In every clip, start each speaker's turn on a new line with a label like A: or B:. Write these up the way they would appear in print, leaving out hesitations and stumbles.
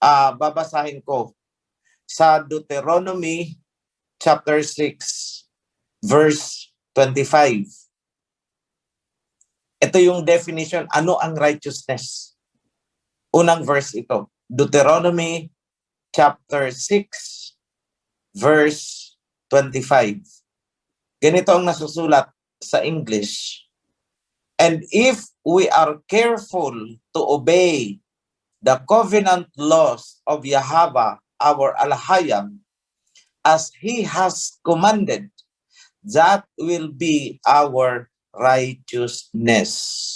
A: babasahin ko sa Deuteronomy chapter 6, verse 25. Ito yung definition, ano ang righteousness. Unang verse ito, Deuteronomy chapter 6, verse 25. Ganito ang nasusulat sa English. And if we are careful to obey the covenant laws of Yahweh, our Alhayam, as He has commanded, that will be our righteousness.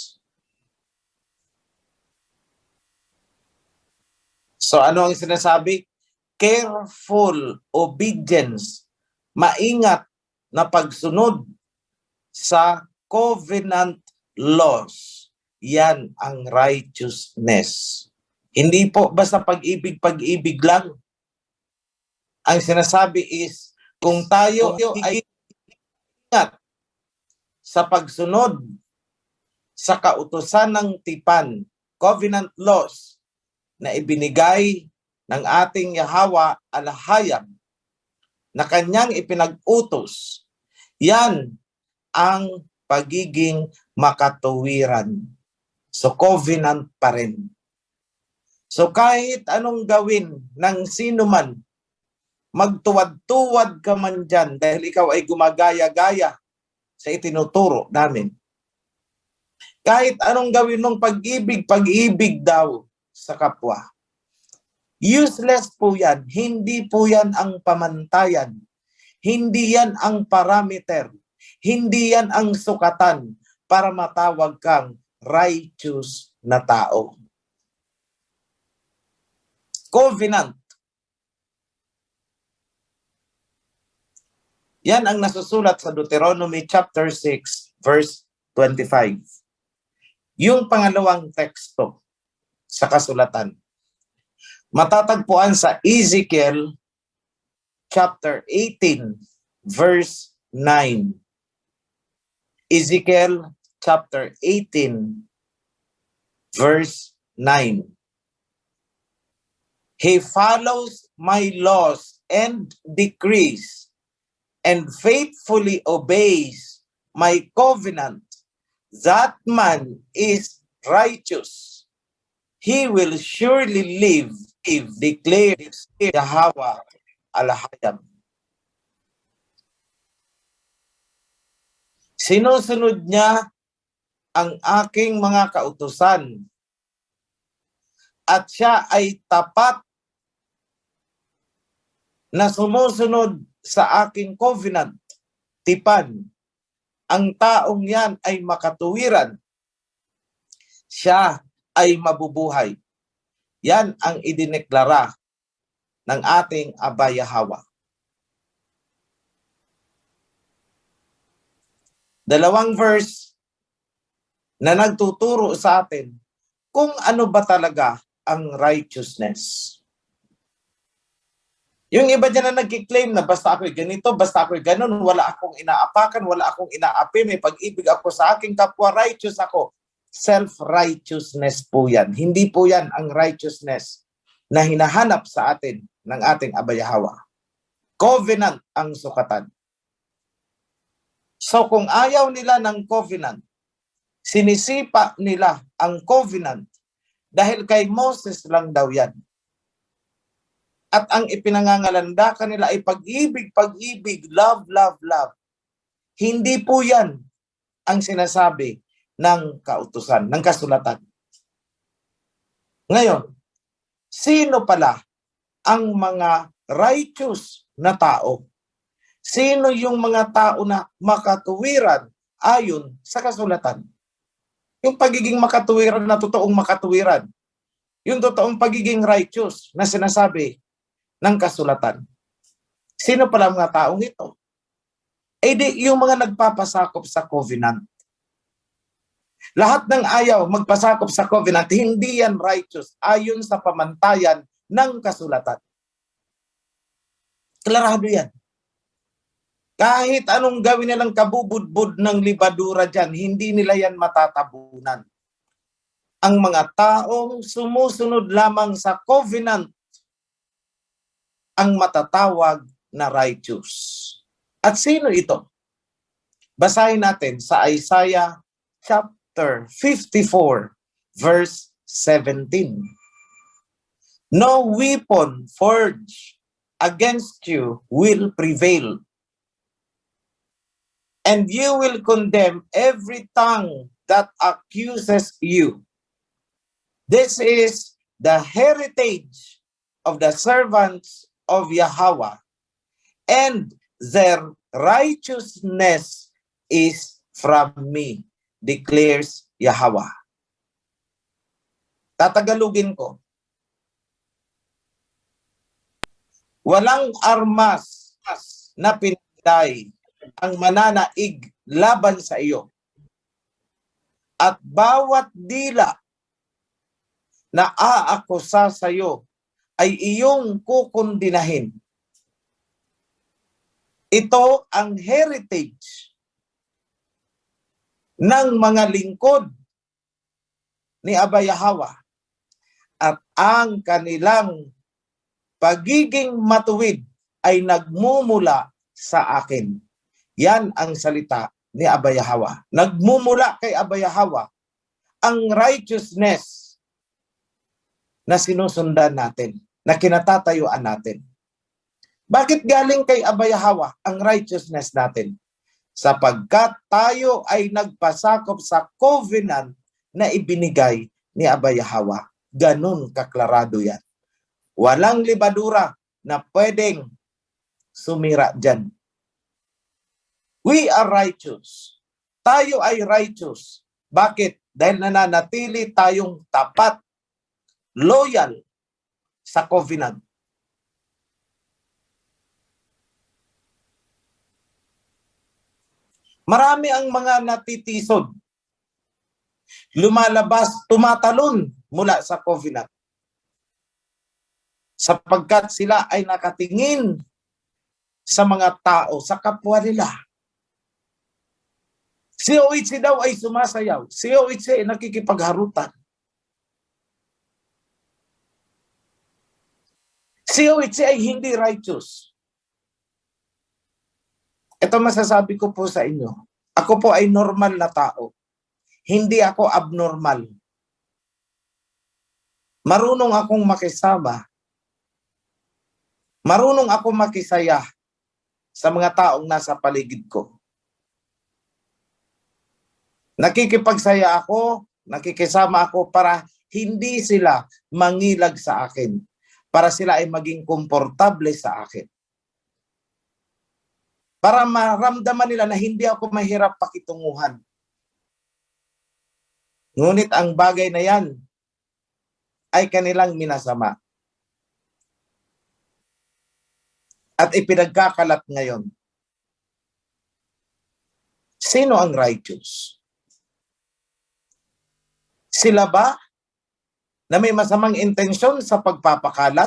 A: So ano ang sinasabi? Careful obedience, maingat na pagsunod sa covenant laws. Yan ang righteousness. Hindi po basta pag-ibig lang. Ang sinasabi is, kung tayo ay ingat sa pagsunod sa kautusan ng tipan, covenant laws, na ibinigay ng ating Yahweh Alhayam, na kanyang ipinag-utos, yan ang pagiging makatuwiran. So covenant pa rin. So kahit anong gawin ng sino man, magtuwad-tuwad ka man dyan dahil ikaw ay gumagaya-gaya sa itinuturo namin. Kahit anong gawin mong pag-ibig daw sa kapwa. Useless po yan. Hindi po yan ang pamantayan. Hindi yan ang parameter. Hindi yan ang sukatan para matawag kang righteous na tao. Covenant. Yan ang nasusulat sa Deuteronomy chapter 6, verse 25. Yung pangalawang teksto sa kasulatan, matatagpuan sa Ezekiel chapter 18, verse 9. Ezekiel chapter 18, verse 9. He follows my laws and decrees and faithfully obeys my covenant. That man is righteous. He will surely live, declares Yahweh Alhayam. Sinusunod niya ang aking mga kautusan at siya ay tapat na sumusunod sa aking covenant, tipan. Ang taong yan ay makatuwiran. Siya ay mabubuhay. Yan ang idineklara ng ating Aba Yahweh. Dalawang verse na nagtuturo sa atin kung ano ba talaga ang righteousness. Yung iba dyan na nagkiklaim na basta ako'y ganito, basta ako'y ganun, wala akong inaapakan, wala akong inaapi, may pag-ibig ako sa aking kapwa, righteous ako. Self-righteousness po yan. Hindi po yan ang righteousness na hinahanap sa atin ng ating Aba Yahweh. Covenant ang sukatan. So kung ayaw nila ng covenant, sinisipa nila ang covenant dahil kay Moses lang daw yan. At ang ipinangangalanda kanila ay pag-ibig, pag-ibig, love, love, love. Hindi po yan ang sinasabi ng kautusan, ng kasulatan. Ngayon, sino pala ang mga righteous na tao? Sino yung mga tao na makatuwiran ayon sa kasulatan? Yung pagiging makatuwiran na totoong makatuwiran. Yung totoong pagiging righteous na sinasabi ng kasulatan. Sino pala mga taong ito? Eh di, yung mga nagpapasakop sa covenant. Lahat ng ayaw magpasakop sa covenant, hindi yan righteous ayon sa pamantayan ng kasulatan. Klarado yan. Kahit anong gawin nilang kabubudbud ng libadura dyan, hindi nila yan matatabunan. Ang mga taong sumusunod lamang sa covenant ang matatawag na righteous. At sino ito? Basahin natin sa Isaiah chapter 54, verse 17. No weapon forged against you will prevail, and you will condemn every tongue that accuses you. This is the heritage of the servants of Yahweh, and their righteousness is from me, declares Yahweh. Tatagalugin ko. Walang armas na pinagday ang mananaig laban sa iyo. At bawat dila na aakusa sa iyo ay iyong kukundinahin. Ito ang heritage ng mga lingkod ni Abba Yahweh at ang kanilang pagiging matuwid ay nagmumula sa akin. Yan ang salita ni Abba Yahweh. Nagmumula kay Abba Yahweh ang righteousness na sinusundan natin, na kinatatayuan natin. Bakit galing kay Abba Yahweh ang righteousness natin? Sapagkat tayo ay nagpasakop sa covenant na ibinigay ni Abba Yahweh. Ganun kaklarado yan. Walang libadura na pwedeng sumira dyan. We are righteous. Tayo ay righteous. Bakit? Dahil nananatili tayong tapat, loyal sa covenant. Marami ang mga natitisod. Lumalabas, tumatalon mula sa covenant. Sapagkat sila ay nakatingin sa mga tao, sa kapwa nila. Si OHC daw ay sumasayaw. Si OHC ay nakikipagharutan. Si OHC ay hindi righteous. Ito masasabi ko po sa inyo. Ako po ay normal na tao. Hindi ako abnormal. Marunong akong makisama. Marunong akong makisaya sa mga taong nasa paligid ko. Nakikipagsaya ako, nakikisama ako para hindi sila mangilag sa akin. Para sila ay maging komportable sa akin. Para maramdaman nila na hindi ako mahirap pakitunguhan. Ngunit ang bagay na yan ay kanilang minasama. At ipinagkakalat ngayon. Sino ang righteous? Sila ba na may masamang intensyon sa pagpapakalat?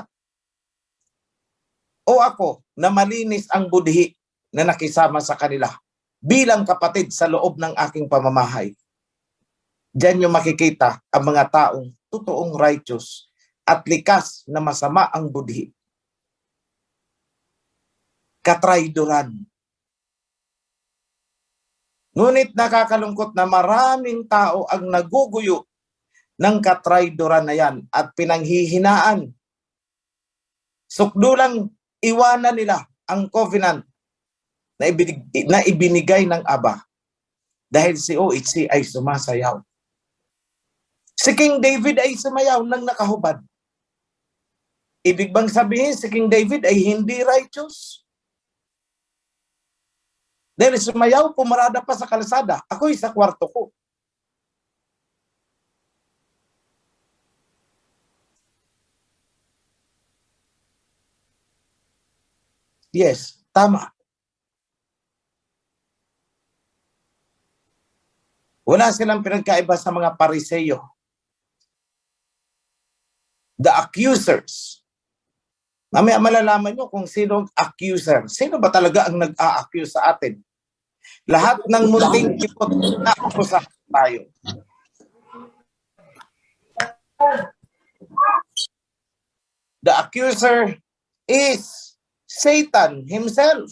A: O ako na malinis ang budhi na nakisama sa kanila bilang kapatid sa loob ng aking pamamahay? Diyan nyo makikita ang mga taong totoong righteous at likas na masama ang budhi. Katraidoran. Ngunit nakakalungkot na maraming tao ang naguguyo ng katraidoran na yan at pinanghihinaan. Sukdulang iwanan nila ang covenant na ibinigay ng Aba dahil si OHC ay sumasayaw. Si King David ay sumayaw nang nakahubad. Ibig bang sabihin si King David ay hindi righteous? Dahil sumayaw, pumarada pa sa kalsada. Ako'y sa kwarto ko. Yes, tama. Wala silang pinagkaiba sa mga Pariseyo. The accusers. Mamaya malalaman nyo kung sino ang accuser. Sino ba talaga ang nag-a-accuse sa atin? Lahat ng munting kipot na akusa tayo. The accuser is Satan himself.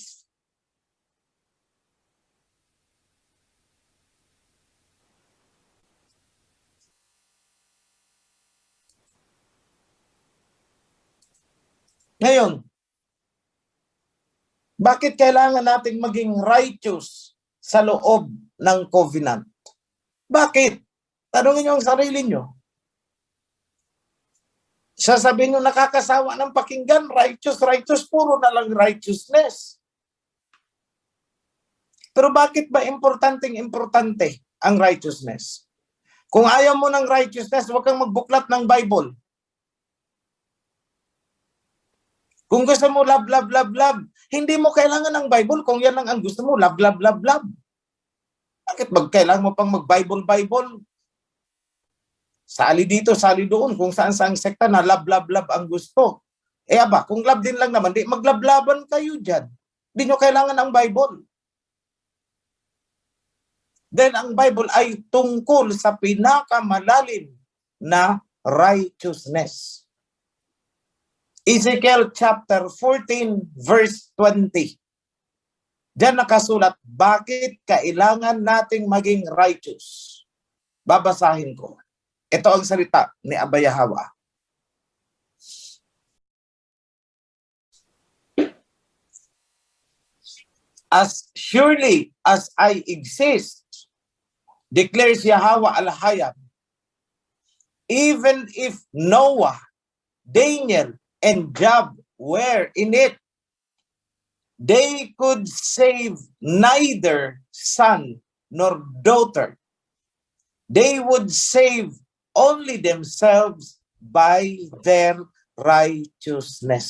A: Ngayon, bakit kailangan nating maging righteous sa loob ng covenant? Bakit? Tanungin niyo ang sarili niyo. Sasabihin nyo, nakakasawa ng pakinggan, righteous, righteous, puro na lang righteousness. Pero bakit ba importante ang righteousness? Kung ayaw mo ng righteousness, huwag kang magbuklat ng Bible. Kung gusto mo love, love, love, love, hindi mo kailangan ng Bible kung yan ang gusto mo, love, love, love, love. Bakit kailangan mo pang mag-Bible, Bible? Sali dito, sali doon, kung saan-saan sekta na love, love, love ang gusto. Aba, kung love din lang naman, di maglablaban kayo dyan. Di nyo kailangan ang Bible. Then ang Bible ay tungkol sa pinakamalalim na righteousness. Ezekiel chapter 14 verse 20. Diyan nakasulat, bakit kailangan nating maging righteous? Babasahin ko. Ito ang salita ni Abayahawa. As surely as I exist, declares Yahweh Al-Hayab, even if Noah, Daniel, and Job were in it, they could save neither son nor daughter. They would save only themselves by their righteousness.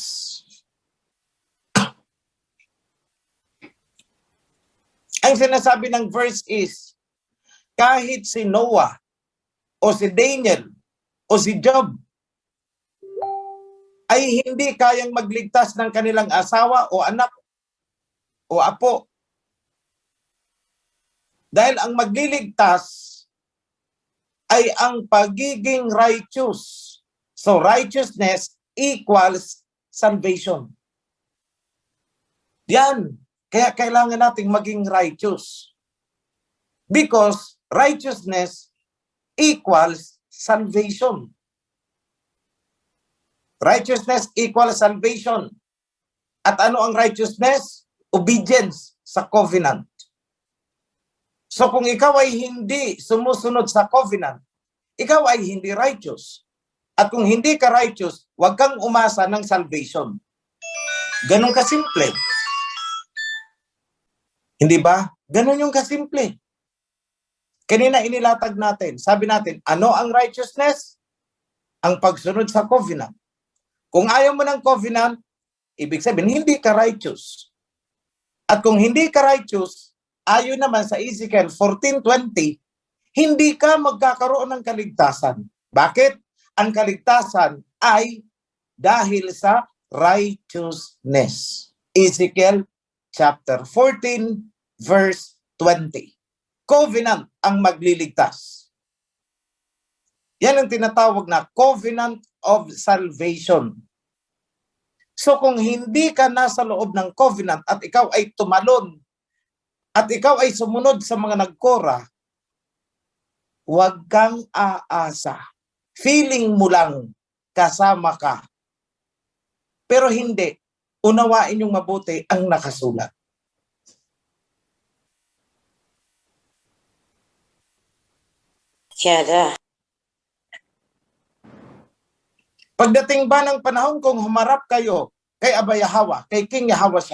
A: Ang sinasabi ng verse is, kahit si Noah, o si Daniel, o si Job, ay hindi kayang magligtas ng kanilang asawa o anak o apo. Dahil ang magliligtas ay ang pagiging righteous. So righteousness equals salvation. Yan. Kaya kailangan nating maging righteous. Because righteousness equals salvation. Righteousness equals salvation. At ano ang righteousness? Obedience sa covenant. So kung ikaw ay hindi sumusunod sa covenant, ikaw ay hindi righteous. At kung hindi ka righteous, huwag kang umasa ng salvation. Ganon kasimple. Hindi ba? Ganon yung kasimple. Kanina inilatag natin. Sabi natin, ano ang righteousness? Ang pagsunod sa covenant. Kung ayaw mo ng covenant, ibig sabihin, hindi ka righteous. At kung hindi ka righteous, ayon naman sa Ezekiel 14:20, hindi ka magkakaroon ng kaligtasan. Bakit? Ang kaligtasan ay dahil sa righteousness. Ezekiel chapter 14 verse 20. Covenant ang magliligtas. Yan ang tinatawag na covenant of salvation. So kung hindi ka nasa loob ng covenant at ikaw ay tumalon at ikaw ay sumunod sa mga nagkora, huwag kang aasa. Feeling mo lang kasama ka. Pero hindi. Unawain yung mabuti ang nakasulat.
B: Tiada.
A: Pagdating ba ng panahon kung humarap kayo kay Abayahawa, kay King Yahweh,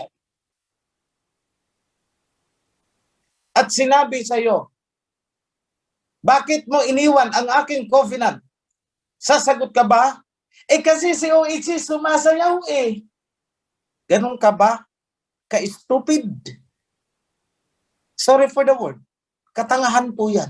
A: at sinabi sa iyo, bakit mo iniwan ang aking covenant? Sasagot ka ba? Kasi si OHC sumasayaw eh. Ganun ka ba? Ka-stupid. Sorry for the word. Katangahan po yan.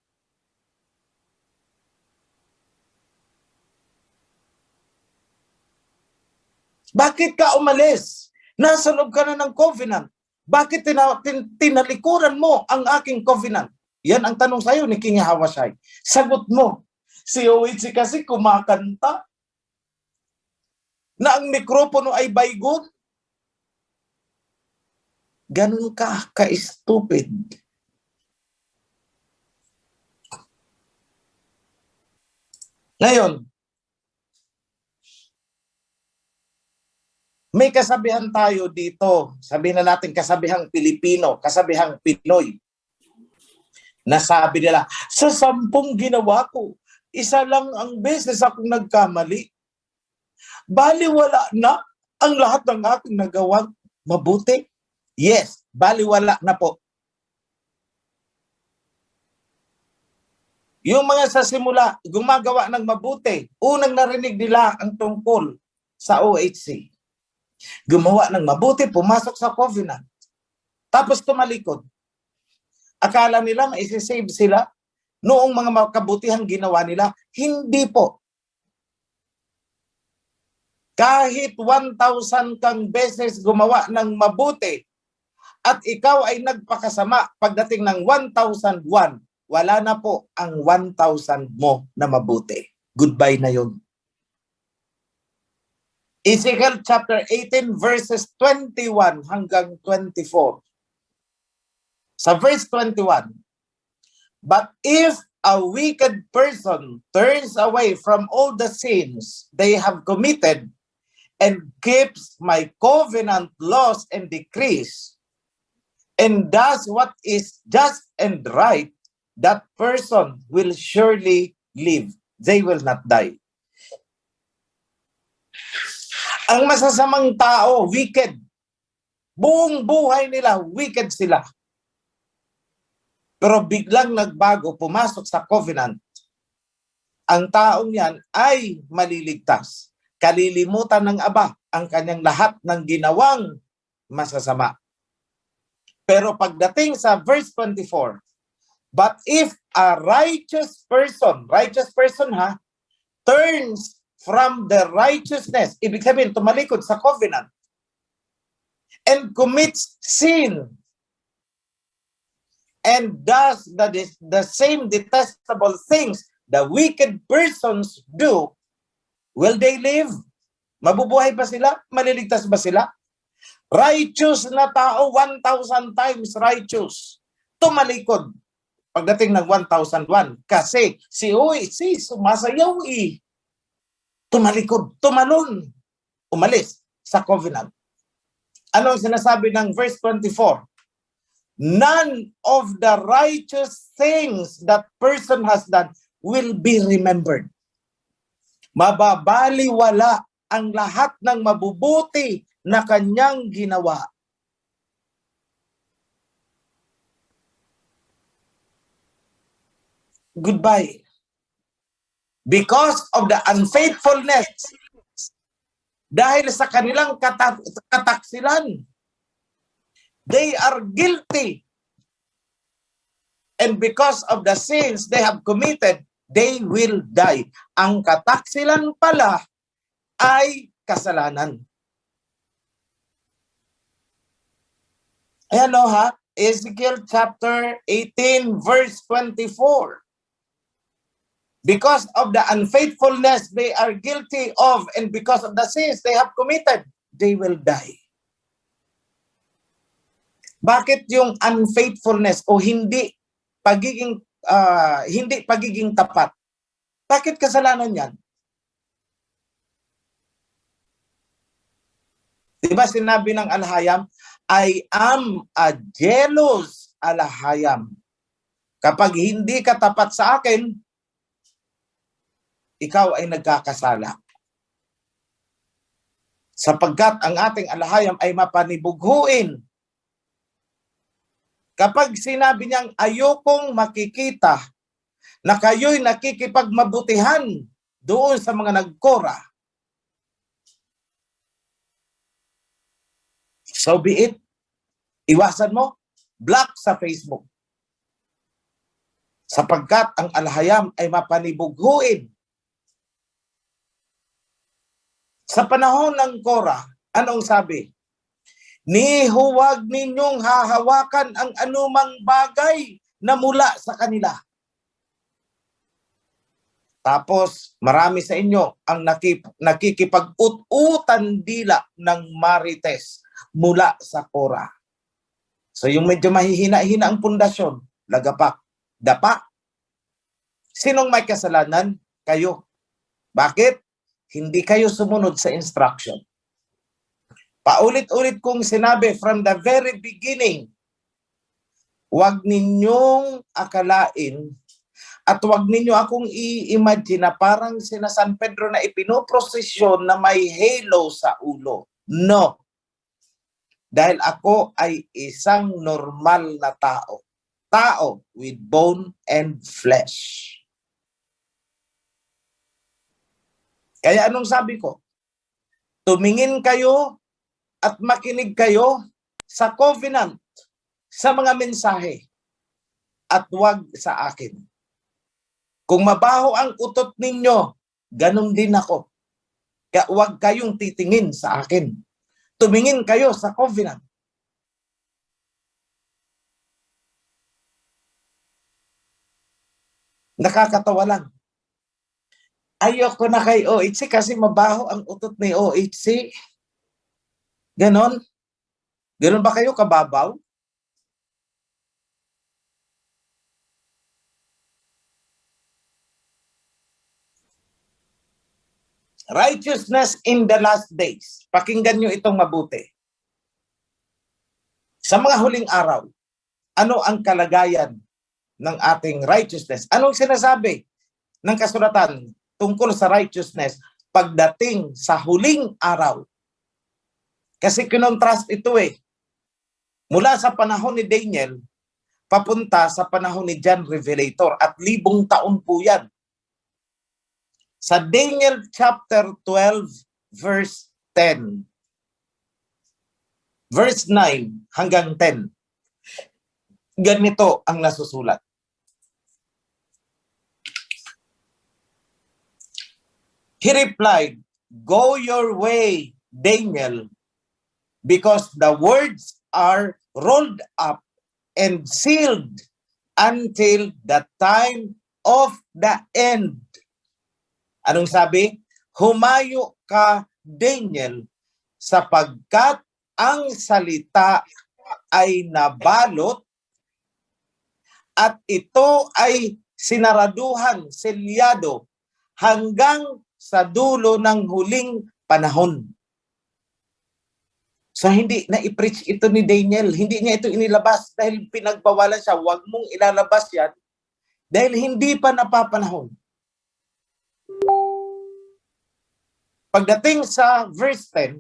A: Bakit ka umalis? Nasa loob ka na ng covenant. Bakit tinalikuran mo ang aking covenant? Yan ang tanong sa'yo ni King Yahweh. Sagot mo, si OHC kasi kumakanta na ang ang mikropono ay baygon. Ganun ka-stupid. Ngayon, may kasabihan tayo dito. Sabihin na natin kasabihang Pilipino, kasabihang Pinoy. Nasabi nila, sa 10 ginawa ko, isa lang ang beses akong nagkamali. Baliwala na ang lahat ng aking nagawang mabuti. Yes, baliwala na po. Yung mga sa simula, gumagawa ng mabuti, unang narinig nila ang tungkol sa OHC. Gumawa ng mabuti, pumasok sa covenant. Tapos tumalikod. Akala nila maisisave sila noong mga kabutihang ginawa nila. Hindi po. Kahit 1,000 kang beses gumawa ng mabuti at ikaw ay nagpakasama pagdating ng 1,001, wala na po ang 1,000 mo na mabuti. Goodbye na yun. Ezekiel chapter 18 verses 21 hanggang 24. Sa verse 21, but if a wicked person turns away from all the sins they have committed and keeps my covenant laws and decrees, and does what is just and right, that person will surely live. They will not die. Ang masasamang tao, wicked. Buong buhay nila, wicked sila. Pero biglang nagbago, pumasok sa covenant. Ang taong yan ay maliligtas. Kalilimutan ng Aba ang kanyang lahat ng ginawang masasama. Pero pagdating sa verse 24, but if a righteous person turns from the righteousness, ibig sabihin tumalikod sa covenant, and commits sin, and does the same detestable things the wicked persons do, will they live? Mabubuhay ba sila? Maliligtas ba sila? Righteous na tao, 1,000 times righteous, tumalikod pagdating ng 1,001. Kasi si sumasayaw tumalikod, tumalon, umalis sa covenant. Ano ang sinasabi ng verse 24? None of the righteous things that person has done will be remembered. Mababaliwala ang lahat ng mabubuti na kanyang ginawa. Goodbye. Because of the unfaithfulness, dahil sa kanilang kataksilan, they are guilty. And because of the sins they have committed, they will die. Ang kataksilan pala ay kasalanan. Ayan o ha, Ezekiel chapter 18 verse 24. Because of the unfaithfulness they are guilty of, and because of the sins they have committed, they will die. Bakit yung unfaithfulness o hindi pagiging tapat? Bakit kasalanan yan? Diba sinabi ng Alhayam, I am a jealous Alhayam. Kapag hindi ka tapat sa akin, ikaw ay nagkakasala. Sapagkat ang ating Alhayam ay mapanibughuin. Kapag sinabi niyang ayokong makikita na kayo'y nakikipagmabutihan doon sa mga nagkora, so be it. Iwasan mo, block sa Facebook. Sapagkat ang Alhayam ay mapanibughuin. Sa panahon ng Kora, anong sabi? Ni huwag ninyong hahawakan ang anumang bagay na mula sa kanila. Tapos, marami sa inyo ang nakikipag-ut-utan dila ng Marites mula sa Cora. So, yung medyo mahihina-hina ang pundasyon, lagapak, dapa. Sinong may kasalanan? Kayo. Bakit? Hindi kayo sumunod sa instruction. Paulit-ulit kong sinabi from the very beginning, huwag ninyong akalain at huwag ninyo akong i-imagine na parang sina San Pedro na ipinoprosesyon na may halo sa ulo. No. Dahil ako ay isang normal na tao. Tao with bone and flesh. Kaya anong sabi ko? Tumingin kayo at makinig kayo sa covenant, sa mga mensahe, at huwag sa akin. Kung mabaho ang utot ninyo, ganun din ako. Kaya huwag kayong titingin sa akin. Tumingin kayo sa covenant. Nakakatawa lang. Ayoko na kay OHC kasi mabaho ang utot ni OHC. Ganon? Ganon ba kayo kababaw? Righteousness in the last days. Pakinggan nyo itong mabuti. Sa mga huling araw, ano ang kalagayan ng ating righteousness? Anong sinasabi ng kasulatan tungkol sa righteousness pagdating sa huling araw? Kasi kinontrast ito mula sa panahon ni Daniel papunta sa panahon ni John Revelator at 1,000 taon po yan. Sa Daniel chapter 12 verse 10. Verse 9 hanggang 10. Ganito ang nasusulat. He replied, "Go your way, Daniel, because the words are rolled up and sealed until the time of the end." Anong sabi? Humayo ka, Daniel, sapagkat ang salita ay nabalot at ito ay sinaraduhan, selyado, hanggang sa dulo ng huling panahon. So hindi na i-preach ito ni Daniel. Hindi niya ito inilabas dahil pinagbawalan siya. Huwag mong ilalabas yan dahil hindi pa napapanahon. Pagdating sa verse 10,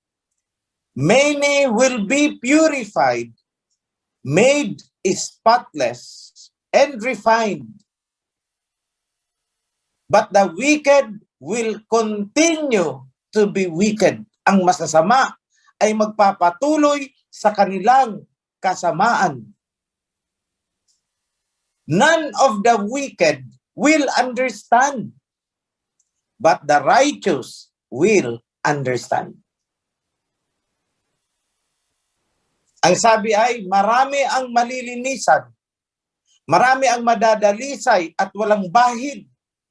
A: many will be purified, made spotless, and refined. But the wicked will continue to be wicked. Ang masasama ay magpapatuloy sa kanilang kasamaan. None of the wicked will understand, but the righteous will understand. Ang sabi ay, marami ang malilinisan, marami ang madadalisay at walang bahid.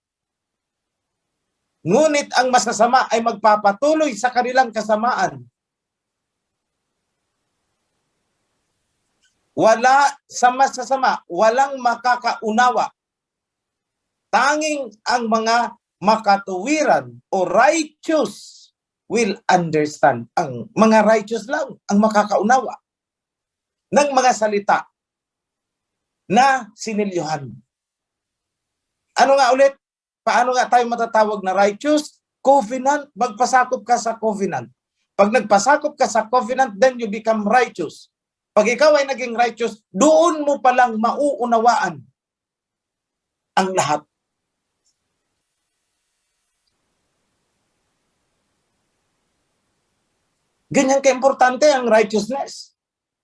A: Ngunit ang masasama ay magpapatuloy sa kanilang kasamaan. Wala sa masasama, walang makakaunawa. Tanging ang mga makatuwiran o righteous will understand. Ang mga righteous lang ang makakaunawa ng mga salita na sinilyuhan. Ano nga ulit? Paano nga tayo matatawag na righteous? Covenant. Magpasakop ka sa covenant. Pag nagpasakop ka sa covenant, then you become righteous. Pag ikaw ay naging righteous, doon mo palang mauunawaan ang lahat. Ganyan ka-importante ang righteousness.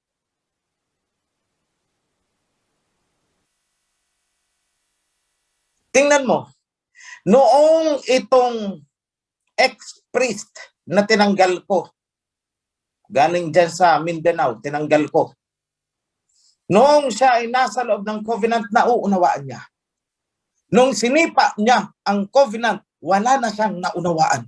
A: Tingnan mo, noong itong ex-priest na tinanggal ko, galing dyan sa Mindanao, tinanggal ko. Noong siya ay nasa loob ng covenant, nauunawaan niya. Nung sinipa niya ang covenant, wala na siyang naunawaan.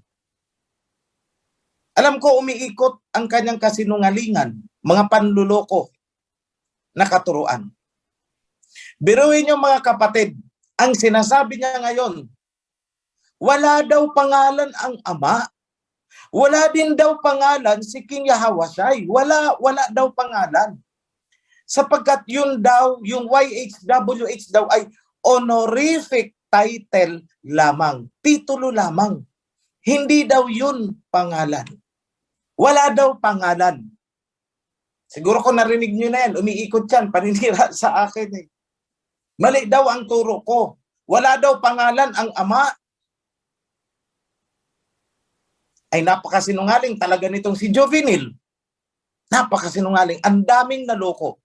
A: Alam ko umiikot ang kanyang kasinungalingan, mga panluloko na katuruan. Biruin niyo mga kapatid, ang sinasabi niya ngayon, wala daw pangalan ang Ama. Wala din daw pangalan si King Yahweh. Wala daw pangalan. Sapagkat yun daw, yung YHWH daw ay honorific title lamang. Titulo lamang. Hindi daw yun pangalan. Wala daw pangalan. Siguro kung narinig nyo na yan, umiikot yan, paninira sa akin eh. Mali daw ang turo ko. Wala daw pangalan ang Ama. Ay napakasinungaling talaga nitong si Jovinil. Napakasinungaling. Ang daming naloko.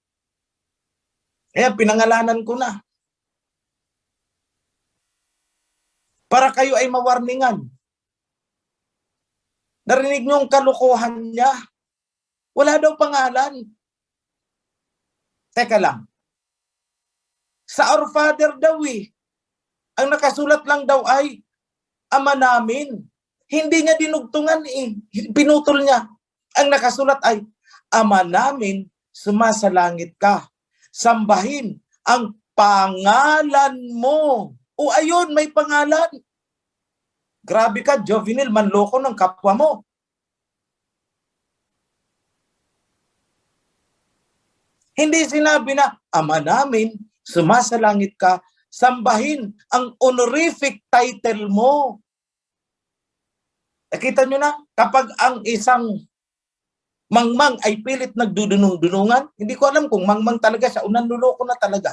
A: Kaya pinangalanan ko na. Para kayo ay mawarningan. Narinig niyo ang kalokohan niya. Wala daw pangalan. Teka lang. Sa Our Father daw eh. Ang nakasulat lang daw ay Ama namin. Hindi niya dinugtungan eh. Pinutol niya. Ang nakasulat ay Ama namin, sumasalangit ka. Sambahin ang pangalan mo. O ayun, may pangalan. Grabe ka, Jovinil, manloko ng kapwa mo. Hindi sinabi na, Ama namin, sumasalangit ka, sambahin ang honorific title mo. Nakita nyo na, kapag ang isang mangmang ay pilit nagdudunong-dunungan, hindi ko alam kung mangmang talaga siya o nanluloko na talaga.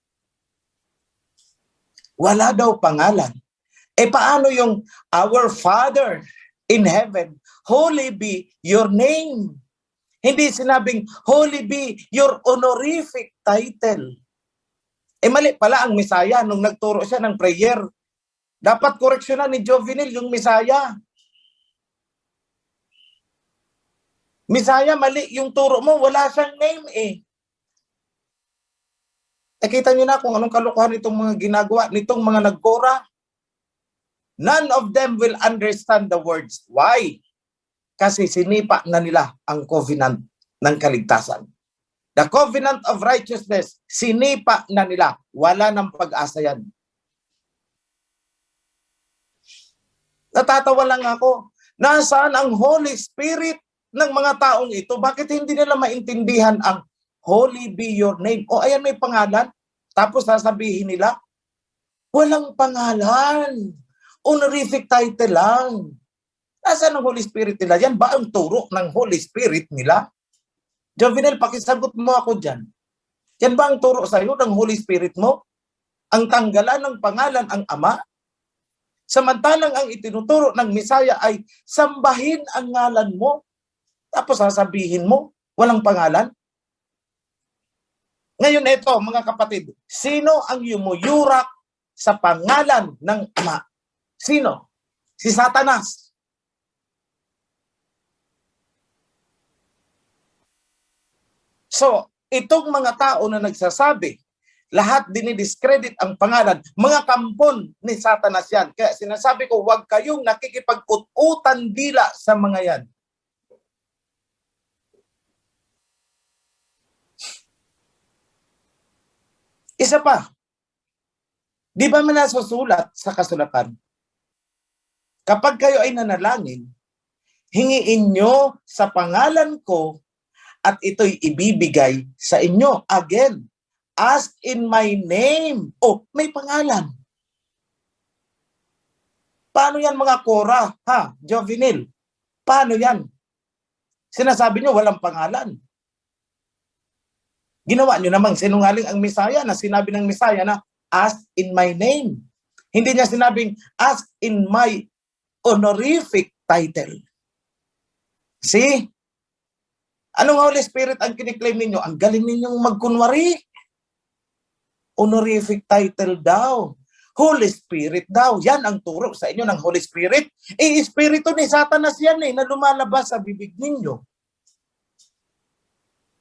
A: Wala daw pangalan. Paano yung Our Father in heaven, holy be your name. Hindi sinabing, holy be your honorific title. Mali pala ang Misaya nung nagturo siya ng prayer. Dapat koreksyonan ni Jovinil yung Misaya. Misaya, mali yung turo mo, wala siyang name eh. Nakita nyo na kung anong kalokohan itong mga ginagawa, nitong mga nagkora. None of them will understand the words. Why? Kasi sinipa na nila ang covenant ng kaligtasan. The covenant of righteousness, sinipa na nila. Wala ng pag-asa yan. Natatawa lang ako. Nasaan ang Holy Spirit ng mga taong ito? Bakit hindi nila maintindihan ang holy be your name? O ayan, may pangalan. Tapos sasabihin nila, walang pangalan. Honorific title lang. Nasaan ang Holy Spirit nila? Yan ba ang turo ng Holy Spirit nila? Jovinel, pakisagot mo ako dyan. Yan ba ang turo sa iyo ng Holy Spirit mo? Ang tanggalan ng pangalan ang Ama? Samantalang ang itinuturo ng Misaya ay sambahin ang ngalan mo. Tapos sasabihin mo, walang pangalan? Ngayon ito, mga kapatid, sino ang yumuyurak sa pangalan ng Ama? Sino? Si Satanas. So, itong mga tao na nagsasabi, lahat dinidiscredit ang pangalan, mga kampon ni Satanas yan. Kaya sinasabi ko, huwag kayong nakikipag-ut-utan dila sa mga yan. Isa pa, di ba man nasusulat sa kasulatan? Kapag kayo ay nanalangin, hingiin nyo sa pangalan ko at ito'y ibibigay sa inyo. Again, ask in my name. Oh, may pangalan. Paano yan mga Kora? Ha, Jovinil? Paano yan? Sinasabi nyo walang pangalan. Ginawa nyo namang sinungaling ang Misaya na sinabi ng Misaya na ask in my name. Hindi niya sinabing ask in my honorific title. See? Anong Holy Spirit ang kiniklaim ninyo? Ang galing ninyong magkunwari. Honorific title daw. Holy Spirit daw. Yan ang turo sa inyo ng Holy Spirit. Espiritu ni Satanas yan na lumalabas sa bibig ninyo.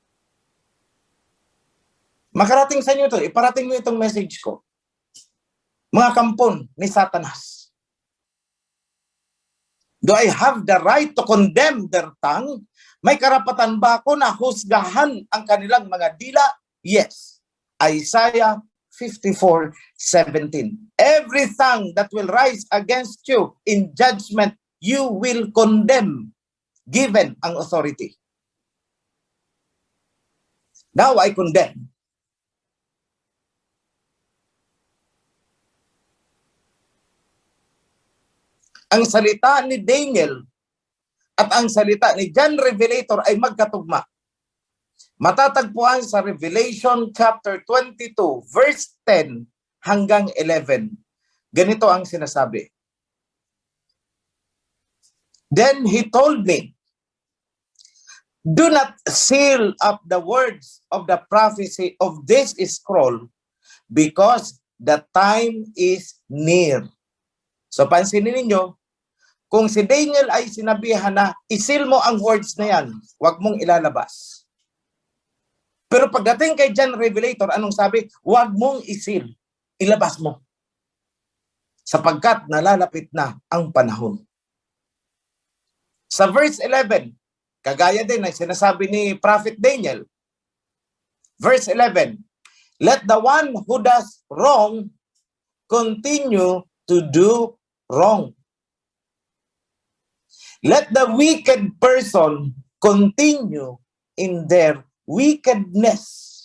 A: Makarating sa inyo ito. Iparating nyo itong message ko. Mga kampon ni Satanas. Do I have the right to condemn their tongue? May karapatan ba ako na husgahan ang kanilang mga dila? Yes. Isaiah 54:17. Every tongue that will rise against you in judgment, you will condemn, given ang authority. Now I condemn. Ang salita ni Daniel at ang salita ni John Revelator ay magkatugma. Matatagpuan sa Revelation chapter 22, verse 10 hanggang 11. Ganito ang sinasabi. Then he told me, do not seal up the words of the prophecy of this scroll, because the time is near. So pansinin ninyo, kung si Daniel ay sinabihan na isil mo ang words na yan, huwag mong ilalabas. Pero pagdating kay John Revelator, anong sabi? Huwag mong isil, ilabas mo. Sapagkat nalalapit na ang panahon. Sa verse 11, kagaya din ang sinasabi ni Prophet Daniel. Verse 11, let the one who does wrong continue to do wrong. Let the wicked person continue in their wickedness.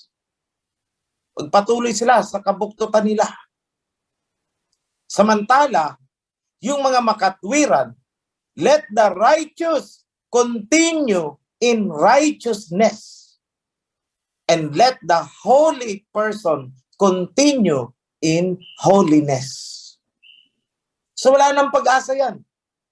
A: Patuloy sila sa kabuktutan nila. Samantala, yung mga makatwiran, let the righteous continue in righteousness, and let the holy person continue in holiness. So wala nang pag-asa yan.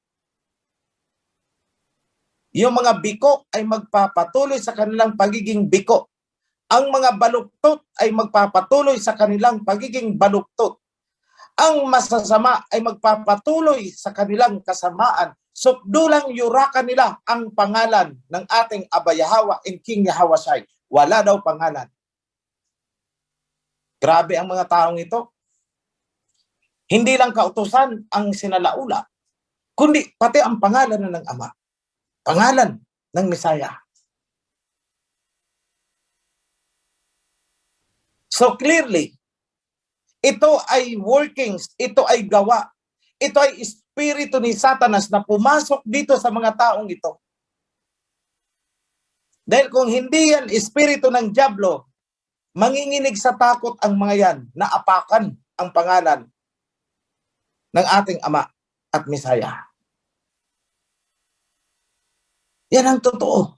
A: Yung mga biko ay magpapatuloy sa kanilang pagiging biko. Ang mga baluktot ay magpapatuloy sa kanilang pagiging baluktot. Ang masasama ay magpapatuloy sa kanilang kasamaan. Sukdulang yurakan nila ang pangalan ng ating Aba Yahweh and King Yahweh. Wala daw pangalan. Grabe ang mga taong ito. Hindi lang kautusan ang sinalaula, kundi pati ang pangalan ng Ama. Pangalan ng Mesaya. So clearly, ito ay workings, ito ay gawa, ito ay espiritu ni Satanas na pumasok dito sa mga taong ito. Dahil kung hindi yan espiritu ng dyablo, manginginig sa takot ang mga yan na apakan ang pangalan ng ating Ama at Mesaya. Yan ang totoo.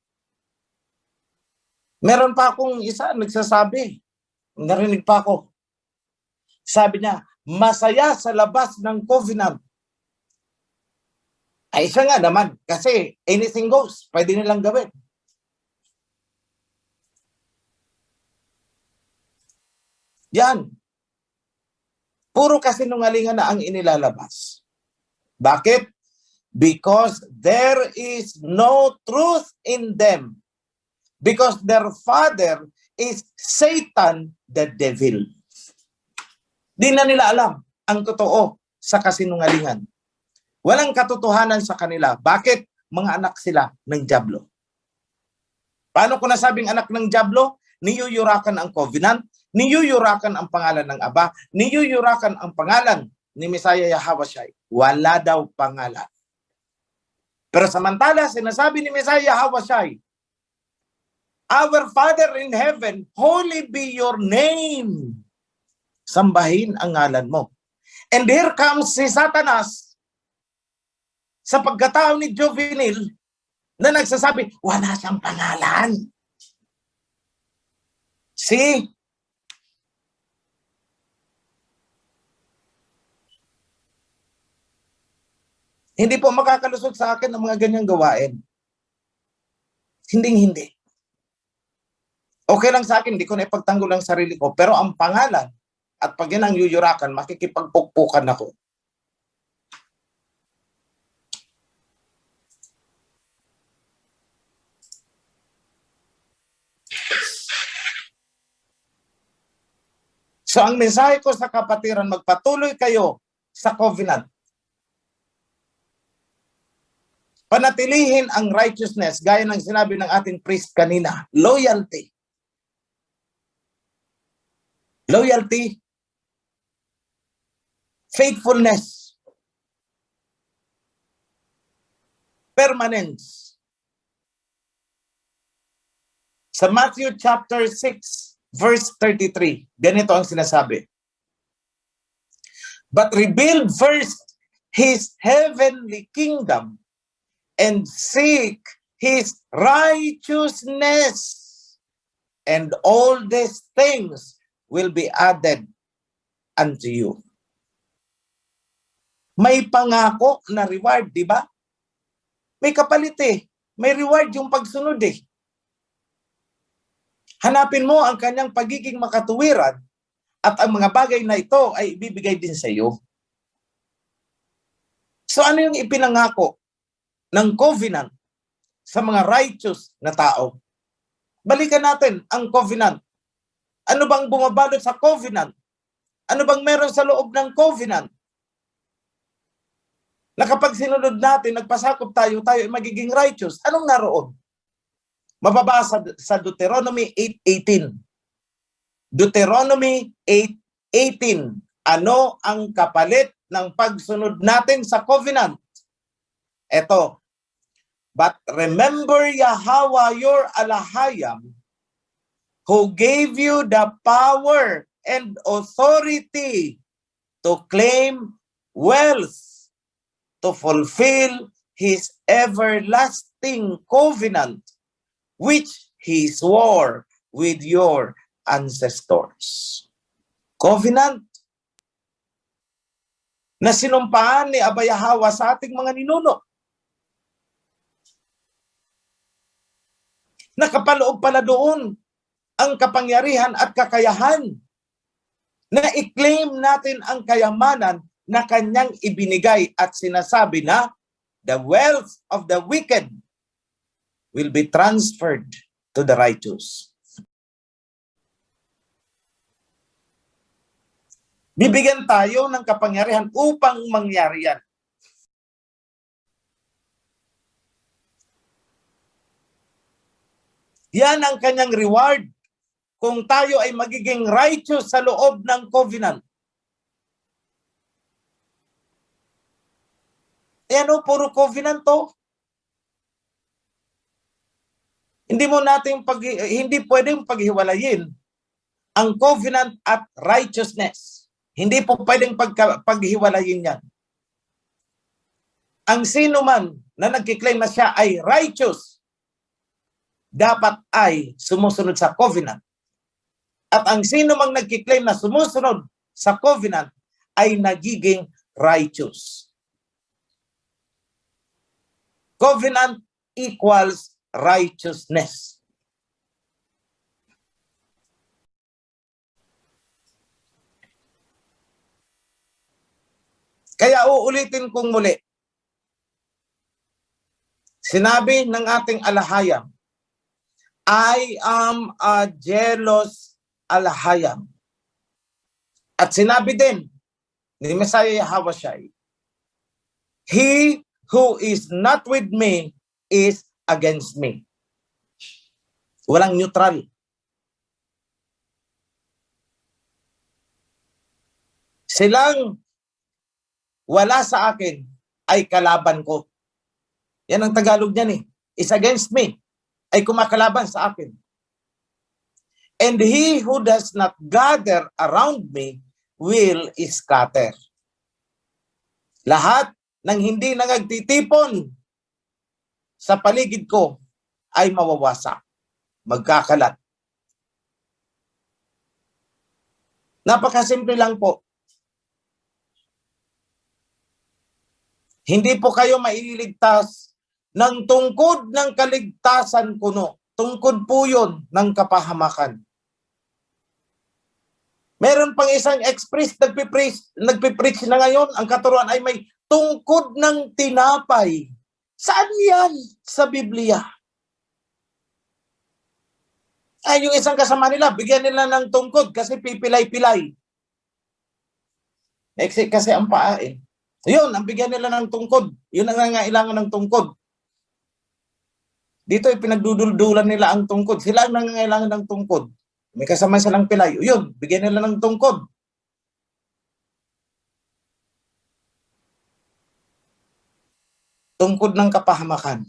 A: Meron pa akong isa nagsasabi, narinig pa ako. Sabi niya, masaya sa labas ng covenant. Ay siya nga naman, kasi anything goes, pwede nilang gawin. Yan. Puro kasinungalingan na ang inilalabas. Bakit? Because there is no truth in them. Because their father is Satan the devil. Di na nila alam ang totoo sa kasinungalingan. Walang katotohanan sa kanila. Bakit? Mga anak sila ng dyablo. Paano ko nasabing anak ng dyablo? Niyuyurakan ang covenant, niyuyurakan ang pangalan ng Aba, niyuyurakan ang pangalan ni Mesaya Yahweh. Wala daw pangalan. Pero samantala, sinasabi ni Mesaya Yahweh, our Father in heaven, holy be your name. Sambahin ang ngalan mo. And here comes si Satanas sa pagkatao ni Jovenil na nagsasabi, wala siyang pangalan. See? Hindi po makakalusot sa akin ang mga ganyang gawain. Hindi. Okay lang sa akin, hindi ko na ipagtanggol ang sarili ko. Pero ang pangalan, at pag yan ang yuyurakan, makikipagpukpukan ako. So ang mensahe ko sa kapatiran, magpatuloy kayo sa covenant. Panatilihin ang righteousness, gaya ng sinabi ng ating priest kanina, loyalty. Loyalty, faithfulness, permanence. Sa Matthew chapter 6, verse 33, ganito ang sinasabi. But rebuild first His heavenly kingdom and seek His righteousness, and all these things will be added unto you. May pangako na reward, di ba? May kapalit eh. May reward yung pagsunod eh. Hanapin mo ang kanyang pagiging makatuwiran at ang mga bagay na ito ay ibibigay din sa iyo. So ano yung ipinangako ng covenant sa mga righteous na tao? Balikan natin ang covenant. Ano bang bumabalot sa covenant? Ano bang meron sa loob ng covenant? Na kapag sinunod natin, nagpasakop tayo ay magiging righteous. Anong naroon? Mababasa sa Deuteronomy 8:18. Deuteronomy 8:18. Ano ang kapalit ng pagsunod natin sa covenant? Ito. But remember Yahweh your Elohim, who gave you the power and authority to claim wealth, to fulfill His everlasting covenant, which He swore with your ancestors. Covenant na sinumpaan ni Abba Yahweh sa ating mga ninuno. Nakapaloob pala doon ang kapangyarihan at kakayahan na i-claim natin ang kayamanan na kanyang ibinigay at sinasabi na the wealth of the wicked will be transferred to the righteous. Bibigyan tayo ng kapangyarihan upang mangyari yan. Yan ang kanyang reward kung tayo ay magiging righteous sa loob ng covenant. Yan o, puro covenant to. Hindi pwedeng paghiwalayin ang covenant at righteousness. Hindi po pwedeng paghiwalayin yan. Ang sino man na nagkiklaim na siya ay righteous, dapat ay sumusunod sa covenant. At ang sino mang nagkiklaim na sumusunod sa covenant ay nagiging righteous. Covenant equals righteousness. Kaya uulitin kong muli. Sinabi ng ating alahayam, I am a jealous alahayam. At sinabi din ni Messiah Yahawashi, He who is not with me is against me. Walang neutral. Silang wala sa akin ay kalaban ko. Yan ang Tagalog niyan eh. Is against me. Ay kumakalaban sa akin. And he who does not gather around me will scatter. Lahat ng hindi nagtitipon sa paligid ko ay mawawasak. Magkakalat. Napakasimple lang po. Hindi po kayo mailigtas ng tungkod ng kaligtasan kuno. Tungkod po yun ng kapahamakan. Meron pang isang ex-priest nagpipreach na ngayon, ang katuruan ay may tungkod ng tinapay. Saan yan sa Biblia? Ay, yung isang kasama nila, bigyan nila ng tungkod kasi pipilay-pilay. Maiksi kasi ang paa eh. Yun, ang bigyan nila ng tungkod. Yun ang nangangailangan ng tungkod. Dito pinagduduldulan nila ang tungkod. Sila ang nangangailangan ng tungkod. May kasama silang pilay. Yun, bigyan nila ng tungkod. Tungkod ng kapahamakan.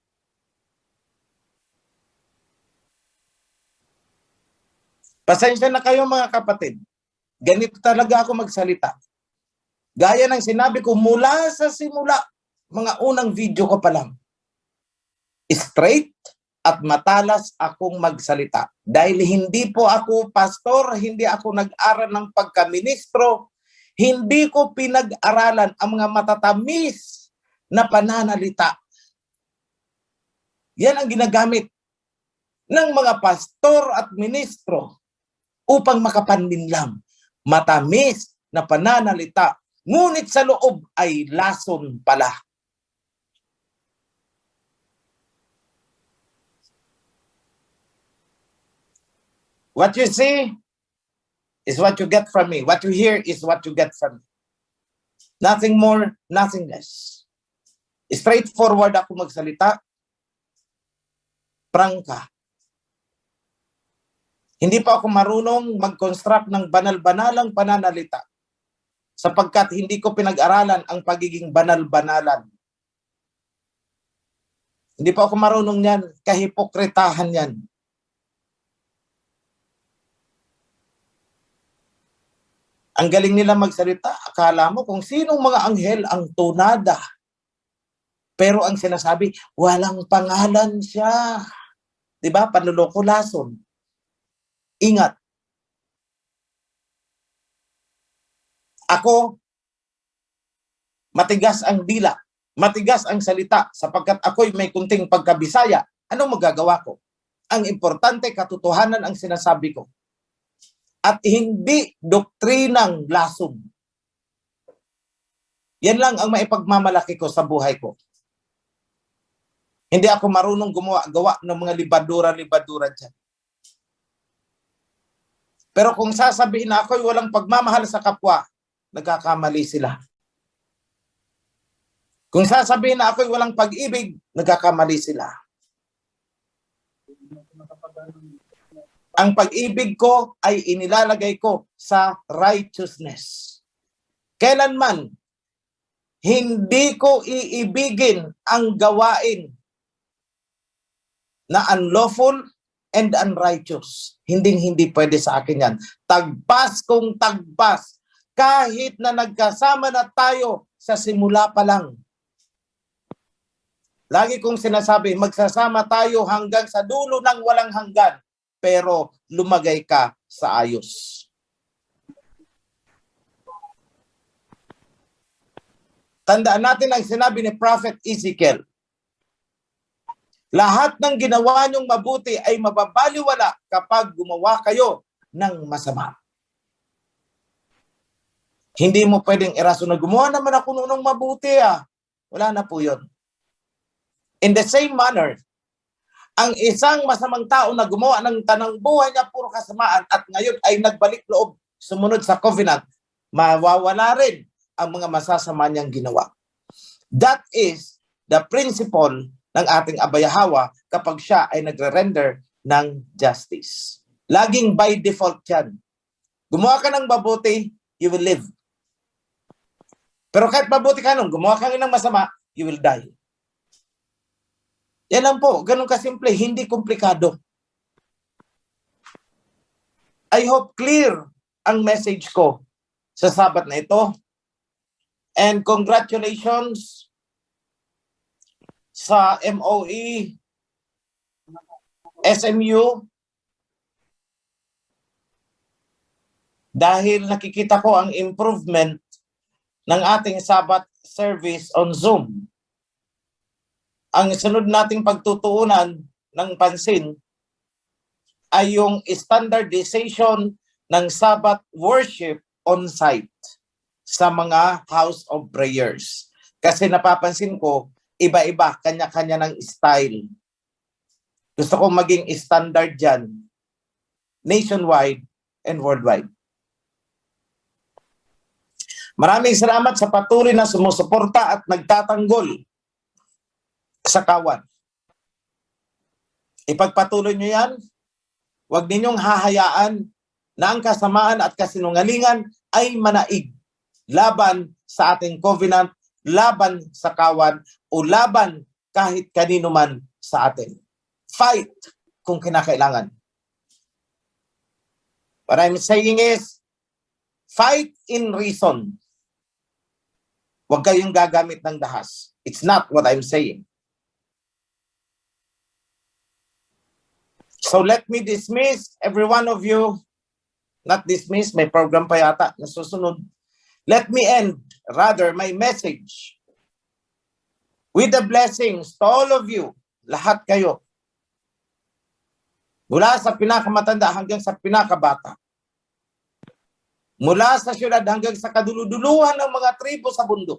A: Pasensya na kayo mga kapatid. Ganito talaga ako magsalita. Gaya ng sinabi ko mula sa simula, mga unang video ko pa lang. Straight at matalas akong magsalita. Dahil hindi po ako pastor, hindi ako nag-aral ng pagkaministro, hindi ko pinag-aralan ang mga matatamis na pananalita. Yan ang ginagamit ng mga pastor at ministro upang makapanlinlang. Matamis na pananalita, ngunit sa loob ay lason pala. What you see is what you get from me. What you hear is what you get from me. Nothing more, nothing less. Straightforward ako magsalita. Prangka. Hindi pa ako marunong mag-construct ng banal-banalang pananalita sapagkat hindi ko pinag-aralan ang pagiging banal-banalan. Hindi pa ako marunong yan, kahipokritahan yan. Ang galing nila magsalita, akala mo kung sinong mga anghel ang tunada. Pero ang sinasabi, walang pangalan siya. Diba? Panluloko lason. Ingat. Ako, matigas ang dila, matigas ang salita, sapagkat ako'y may kunting pagkabisaya. Anong magagawa ko? Ang importante, katotohanan ang sinasabi ko. At hindi doktrinang lason. Yan lang ang maipagmamalaki ko sa buhay ko. Hindi ako marunong gawa ng mga libadura-libadura dyan. Pero kung sasabihin na ako'y walang pagmamahal sa kapwa, nagkakamali sila. Kung sasabihin na ako'y walang pag-ibig, nagkakamali sila. Ang pag-ibig ko ay inilalagay ko sa righteousness. Kailanman, hindi ko iibigin ang gawain na unlawful and unrighteous. Hindi pwede sa akin yan. Tagpas kung tagpas. Kahit na nagkasama na tayo sa simula pa lang. Lagi kong sinasabi, magsasama tayo hanggang sa dulo ng walang hanggan. Pero lumagay ka sa ayos. Tandaan natin ang sinabi ni Prophet Ezekiel. Lahat ng ginawa niyong mabuti ay mababaliwala kapag gumawa kayo ng masama. Hindi mo pwedeng iraso na gumawa naman ako noong mabuti ah. Wala na po yun. In the same manner, ang isang masamang tao na gumawa ng tanang buhay niya puro kasamaan at ngayon ay nagbalik loob sumunod sa covenant, mawawala rin ang mga masasama niyang ginawa. That is the principle ng ating abayahawa kapag siya ay nagre-render ng justice. Laging by default yan. Gumawa ka ng mabuti, you will live. Pero kahit mabuti ka nung, gumawa ka ng masama, you will die. Yan lang po, ganun kasimple, hindi komplikado. I hope clear ang message ko sa Sabat na ito. And congratulations sa MOE, SMU, dahil nakikita ko ang improvement ng ating Sabat service on Zoom. Ang sunod nating pagtutuunan ng pansin ay yung standardization ng Sabbath worship on-site sa mga house of prayers. Kasi napapansin ko, iba-iba, kanya-kanya ng style. Gusto ko maging standard dyan, nationwide and worldwide. Maraming salamat sa patuloy na sumusuporta at nagtatanggol sa kawan. Ipagpatuloy nyo yan. Huwag ninyong hahayaan na ang kasamaan at kasinungalingan ay manaig laban sa ating covenant, laban sa kawan, o laban kahit kanino man sa atin. Fight kung kinakailangan. What I'm saying is, fight in reason. Huwag kayong gagamit ng dahas. It's not what I'm saying. So let me dismiss every one of you. Not dismiss, may program pa yata na susunod. Let me end, rather, my message with the blessings to all of you, lahat kayo. Mula sa pinakamatanda hanggang sa pinakabata. Mula sa syudad hanggang sa kaduluduluhan ng mga tribo sa bundok.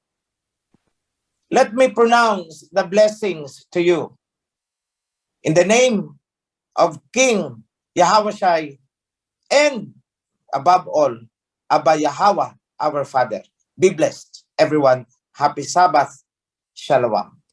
A: Let me pronounce the blessings to you. In the name of King Yahawashi, and above all, Abba Yahweh, our Father. Be blessed, everyone. Happy Sabbath. Shalom.